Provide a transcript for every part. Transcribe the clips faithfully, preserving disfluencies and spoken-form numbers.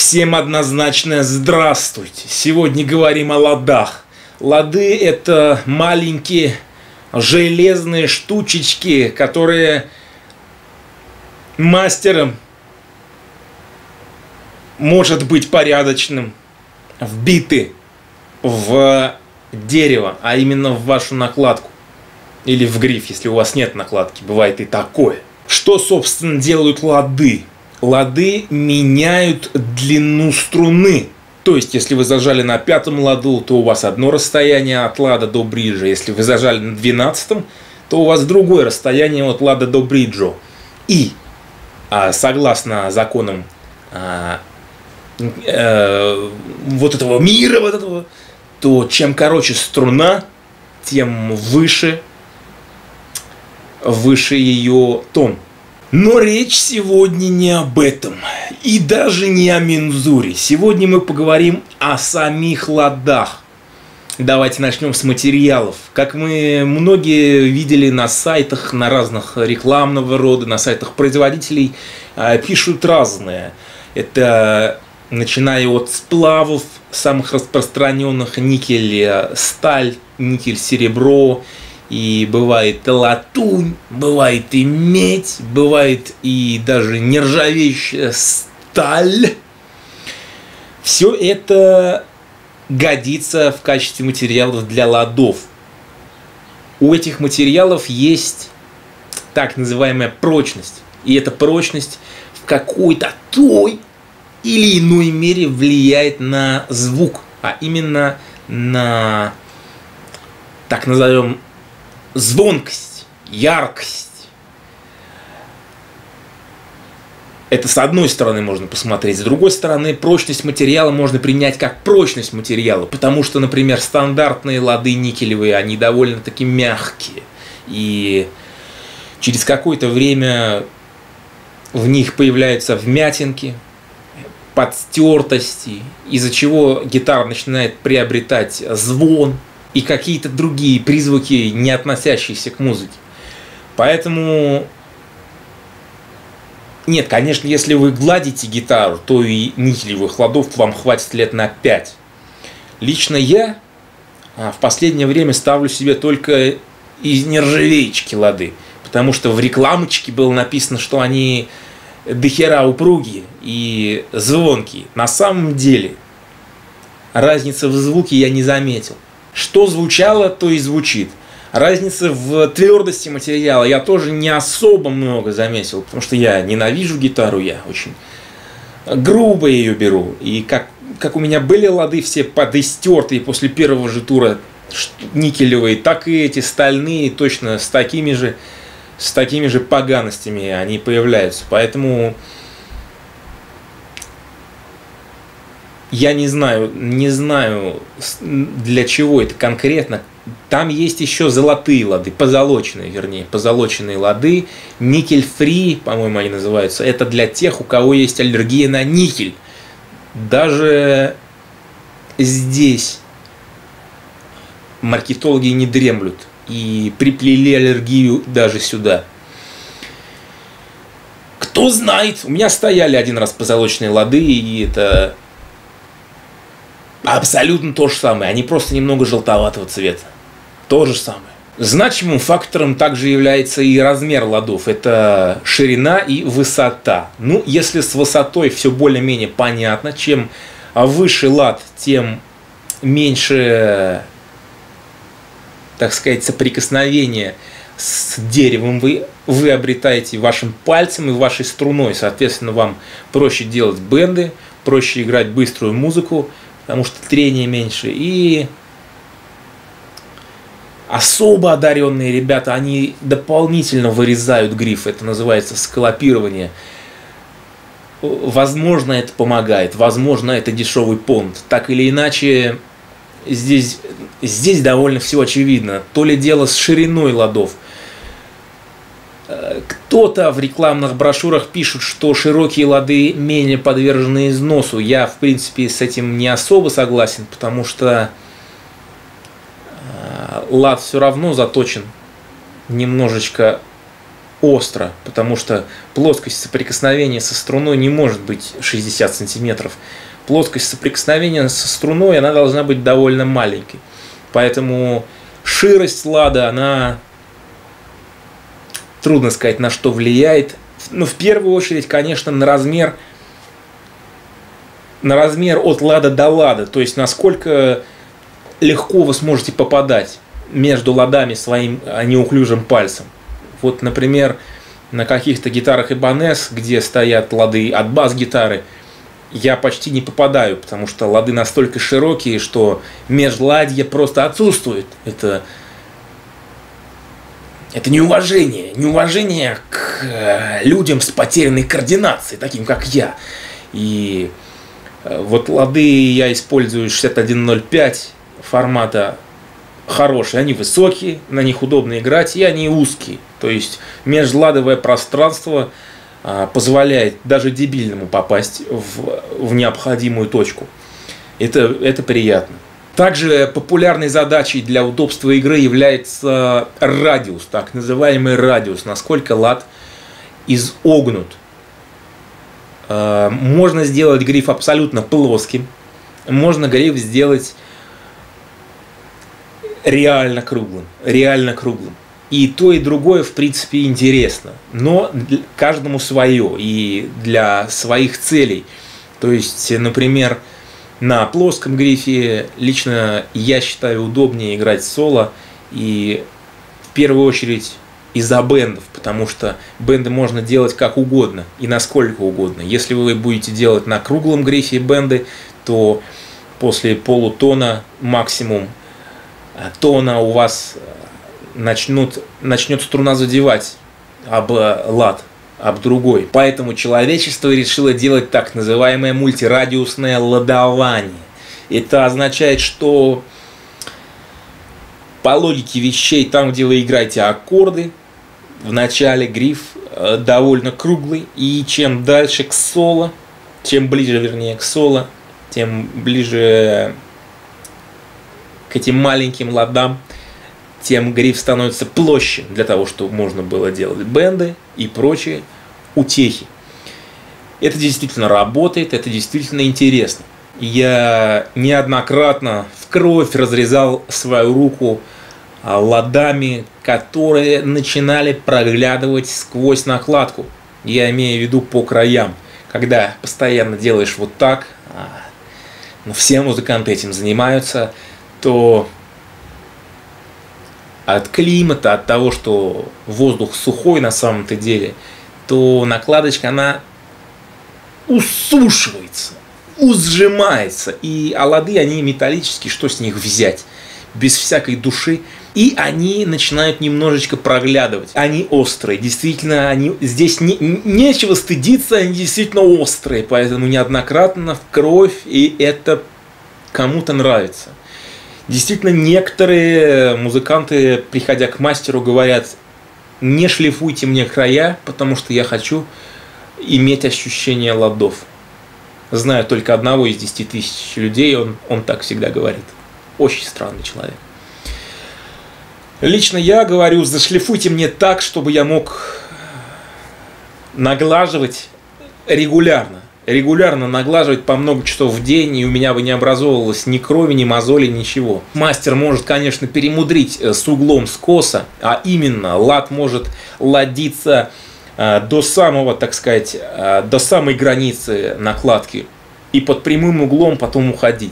Всем однозначно здравствуйте! Сегодня говорим о ладах. Лады — это маленькие железные штучечки, которые мастером, может быть порядочным, вбиты в дерево, а именно в вашу накладку. Или в гриф, если у вас нет накладки. Бывает и такое. Что, собственно, делают лады? Лады меняют длину струны. То есть, если вы зажали на пятом ладу, то у вас одно расстояние от лада до бриджа. Если вы зажали на двенадцатом, то у вас другое расстояние от лада до бриджа. И, а, согласно законам а, э, вот этого мира, вот этого, то чем короче струна, тем выше, выше ее тон. Но речь сегодня не об этом, и даже не о мензуре. Сегодня мы поговорим о самих ладах. Давайте начнем с материалов. Как мы многие видели на сайтах, на разных рекламного рода, на сайтах производителей, пишут разное. Это начиная от сплавов, самых распространенных: никель, сталь, никель, серебро. И бывает и латунь, бывает и медь, бывает и даже нержавеющая сталь. Все это годится в качестве материалов для ладов. У этих материалов есть так называемая прочность. И эта прочность в какой-то той или иной мере влияет на звук, а именно на, так назовем, звонкость, яркость. Это с одной стороны можно посмотреть. С другой стороны, прочность материала можно принять как прочность материала. Потому что, например, стандартные лады никелевые, они довольно-таки мягкие. И через какое-то время в них появляются вмятинки, подстертости, из-за чего гитара начинает приобретать звон и какие-то другие призвуки, не относящиеся к музыке. Поэтому, нет, конечно, если вы гладите гитару, то и никелевых ладов вам хватит лет на пять. Лично я в последнее время ставлю себе только из нержавеечки лады, потому что в рекламочке было написано, что они дохера упругие и звонкие. На самом деле разницы в звуке я не заметил. Что звучало, то и звучит. Разница в твердости материала я тоже не особо много заметил, потому что я ненавижу гитару, я очень грубо ее беру. И как, как у меня были лады все подистертые после первого же тура никелевые, так и эти стальные точно с такими же, с такими же поганостями они появляются. Поэтому я не знаю, не знаю, для чего это конкретно. Там есть еще золотые лады, позолоченные, вернее, позолоченные лады. Никель-фри, по-моему, они называются. Это для тех, у кого есть аллергия на никель. Даже здесь маркетологи не дремлют и приплели аллергию даже сюда. Кто знает, у меня стояли один раз позолоченные лады, и это абсолютно то же самое, они просто немного желтоватого цвета. То же самое. Значимым фактором также является и размер ладов. Это ширина и высота. Ну, если с высотой все более-менее понятно, чем выше лад, тем меньше, так сказать, соприкосновения с деревом вы, вы обретаете вашим пальцем и вашей струной. Соответственно, вам проще делать бенды, проще играть быструю музыку, потому что трение меньше. И особо одаренные ребята, они дополнительно вырезают гриф. Это называется скалопирование. Возможно, это помогает. Возможно, это дешевый понт. Так или иначе, здесь, здесь довольно все очевидно. То ли дело с шириной ладов. Кто-то в рекламных брошюрах пишет, что широкие лады менее подвержены износу. Я, в принципе, с этим не особо согласен, потому что лад все равно заточен немножечко остро, потому что плоскость соприкосновения со струной не может быть шестьдесят сантиметров. Плоскость соприкосновения со струной, она должна быть довольно маленькой. Поэтому ширость лада, она, трудно сказать, на что влияет. Но в первую очередь, конечно, на размер, на размер от лада до лада. То есть, насколько легко вы сможете попадать между ладами своим неуклюжим пальцем. Вот, например, на каких-то гитарах Ibanez, где стоят лады от бас-гитары, я почти не попадаю, потому что лады настолько широкие, что межладье просто отсутствует. Это, это неуважение. Неуважение к людям с потерянной координацией, таким как я. И вот лады я использую шестьдесят один ноль пять формата хорошие. Они высокие, на них удобно играть, и они узкие. То есть межладовое пространство позволяет даже дебильному попасть в, в необходимую точку. Это, это приятно. Также популярной задачей для удобства игры является радиус, так называемый радиус, насколько лад изогнут. Можно сделать гриф абсолютно плоским, можно гриф сделать реально круглым, реально круглым. И то, и другое, в принципе, интересно. Но каждому свое и для своих целей. То есть, например, на плоском грифе лично я считаю удобнее играть соло. И в первую очередь из-за бендов. Потому что бенды можно делать как угодно и насколько угодно. Если вы будете делать на круглом грифе бенды, то после полутона максимум тона у вас начнут, начнет струна задевать об лад, об другой. Поэтому человечество решило делать так называемое мультирадиусное ладование. Это означает, что по логике вещей, там, где вы играете аккорды, в начале гриф довольно круглый, и чем дальше к соло, чем ближе, вернее, к соло, тем ближе к этим маленьким ладам, тем гриф становится площе для того, чтобы можно было делать бенды и прочие утехи. Это действительно работает, это действительно интересно. Я неоднократно в кровь разрезал свою руку ладами, которые начинали проглядывать сквозь накладку. Я имею в виду по краям. Когда постоянно делаешь вот так, но все музыканты этим занимаются, то от климата, от того, что воздух сухой на самом-то деле, то накладочка, она усушивается, узжимается. И а лады, они металлические, что с них взять? Без всякой души. И они начинают немножечко проглядывать. Они острые. Действительно, они, здесь не, нечего стыдиться, они действительно острые. Поэтому неоднократно в кровь, и это кому-то нравится. Действительно, некоторые музыканты, приходя к мастеру, говорят: не шлифуйте мне края, потому что я хочу иметь ощущение ладов. Знаю только одного из десяти тысяч людей, он, он так всегда говорит. Очень странный человек. Лично я говорю: зашлифуйте мне так, чтобы я мог наглаживать регулярно. Регулярно наглаживать по много часов в день, и у меня бы не образовывалось ни крови, ни мозолей, ничего. Мастер может, конечно, перемудрить с углом скоса, а именно лад может ладиться до самого, так сказать, до самой границы накладки и под прямым углом потом уходить.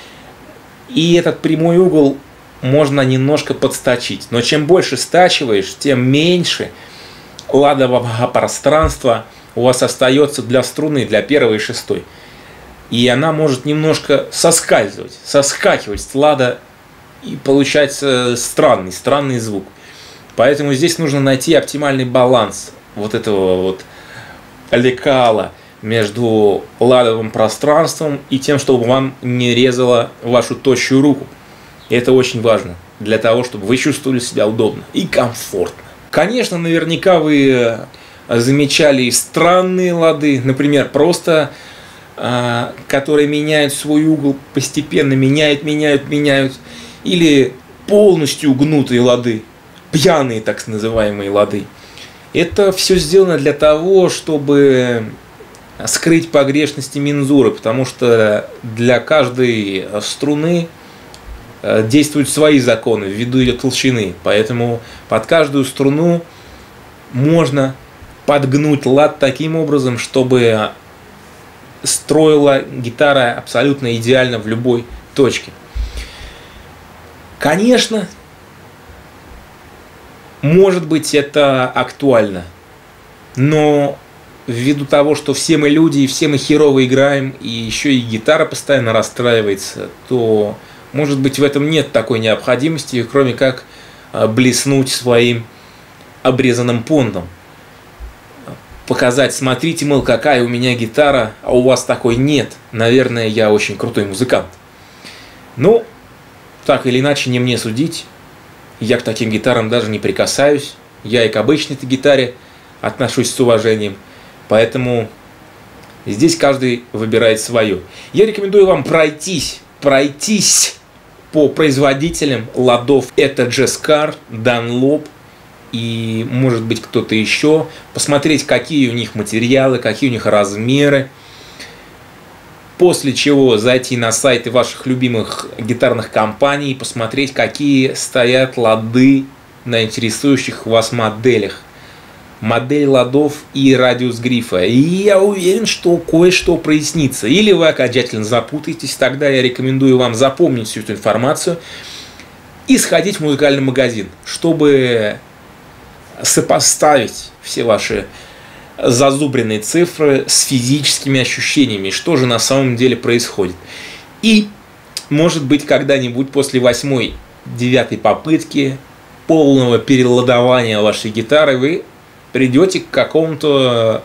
И этот прямой угол можно немножко подстачить. Но чем больше стачиваешь, тем меньше ладового пространства у вас остается для струны, для первой и шестой. И она может немножко соскальзывать, соскакивать с лада, и получается странный, странный звук. Поэтому здесь нужно найти оптимальный баланс вот этого вот лекала между ладовым пространством и тем, чтобы вам не резало вашу тощую руку. И это очень важно для того, чтобы вы чувствовали себя удобно и комфортно. Конечно, наверняка вы замечали странные лады, например, просто э, которые меняют свой угол постепенно, меняют, меняют, меняют, или полностью гнутые лады, пьяные так называемые лады. Это все сделано для того, чтобы скрыть погрешности мензуры, потому что для каждой струны действуют свои законы ввиду ее толщины. Поэтому под каждую струну можно подгнуть лад таким образом, чтобы строила гитара абсолютно идеально в любой точке. Конечно, может быть, это актуально, но ввиду того, что все мы люди и все мы херово играем, и еще и гитара постоянно расстраивается, то, может быть, в этом нет такой необходимости, кроме как блеснуть своим обрезанным понтом. Показать: смотрите, мол, какая у меня гитара, а у вас такой нет. Наверное, я очень крутой музыкант. Ну, так или иначе, не мне судить. Я к таким гитарам даже не прикасаюсь. Я и к обычной-то гитаре отношусь с уважением. Поэтому здесь каждый выбирает свое. Я рекомендую вам пройтись, пройтись по производителям ладов. Это Джескар, Dunlop и, может быть, кто-то еще. Посмотреть, какие у них материалы, какие у них размеры. После чего зайти на сайты ваших любимых гитарных компаний и посмотреть, какие стоят лады на интересующих вас моделях. Модель ладов и радиус грифа. И я уверен, что кое-что прояснится. Или вы окончательно запутаетесь, тогда я рекомендую вам запомнить всю эту информацию и сходить в музыкальный магазин, чтобы сопоставить все ваши зазубренные цифры с физическими ощущениями, что же на самом деле происходит. И, может быть, когда-нибудь после восьмой, девятой попытки полного переладования вашей гитары вы придете к какому-то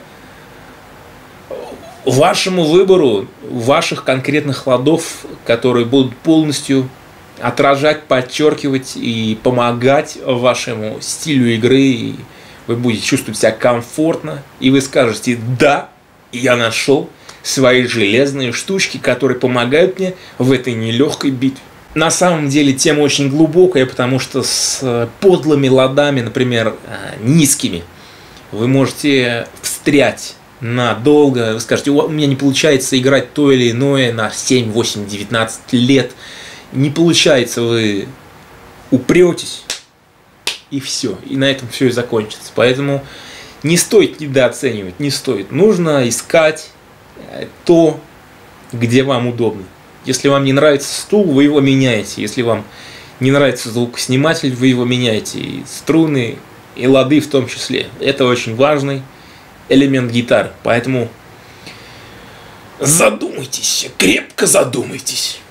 вашему выбору ваших конкретных ладов, которые будут полностью отражать, подчеркивать и помогать вашему стилю игры. И вы будете чувствовать себя комфортно, и вы скажете: да, я нашел свои железные штучки, которые помогают мне в этой нелегкой битве. На самом деле тема очень глубокая, потому что с подлыми ладами, например, низкими, вы можете встрять надолго. Вы скажете: у меня не получается играть то или иное на семь, восемь, девятнадцать лет. Не получается, вы упретесь. И все. И на этом все и закончится. Поэтому не стоит недооценивать, не стоит. Нужно искать то, где вам удобно. Если вам не нравится стул, вы его меняете. Если вам не нравится звукосниматель, вы его меняете. И струны, и лады в том числе. Это очень важный элемент гитары. Поэтому задумайтесь, крепко задумайтесь.